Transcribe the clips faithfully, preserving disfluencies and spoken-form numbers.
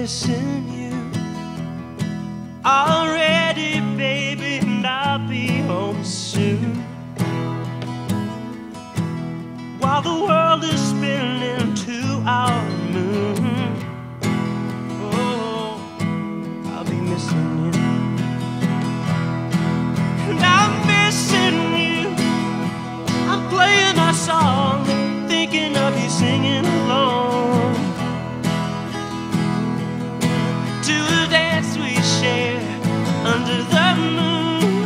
missing you already, baby, and I'll be home soon. While the world is spinning to our moon, oh, I'll be missing you. And I'm missing you. I'm playing our song, thinking of you singing along to the dance we share under the moon.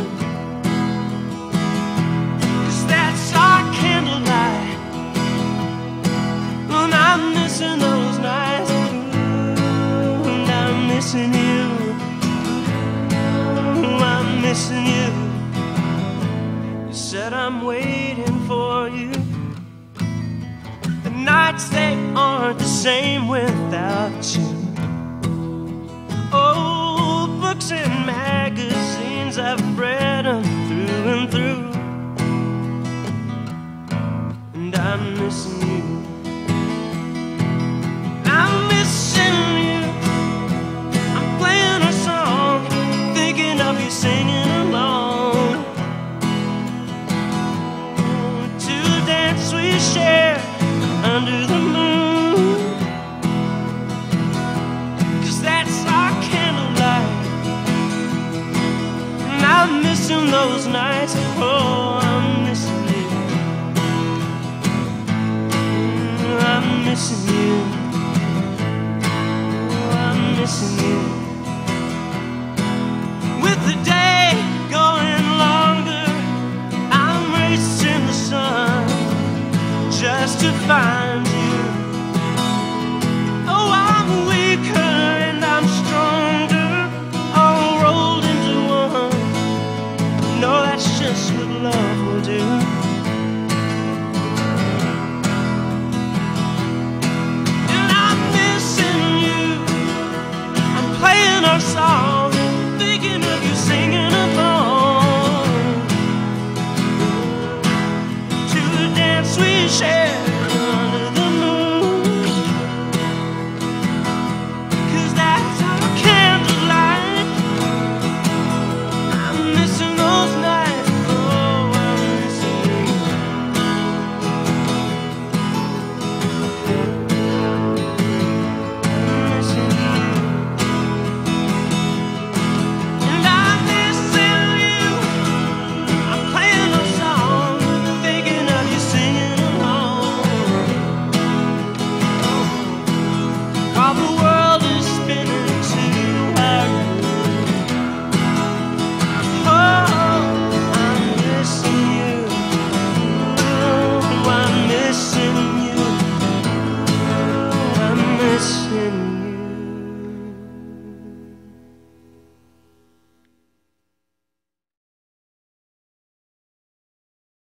'Cause that's our candlelight. And I'm missing those nights. And I'm missing you. I'm missing you. You said I'm waiting for you. The nights, they aren't the same without you. Old books and magazines, I've read them through and through. And I'm missing you. I'm missing you. I'm playing a song, thinking of you singing along to the dance we share under the moon. 'Cause that's our candlelight. And I'm missing those nights. Oh, I'm missing you. I'm missing you. I'm missing you. With the day going longer, I'm racing the sun just to find you. Oh, I'm weaker and I'm stronger, all rolled into one. No, that's just what love will do.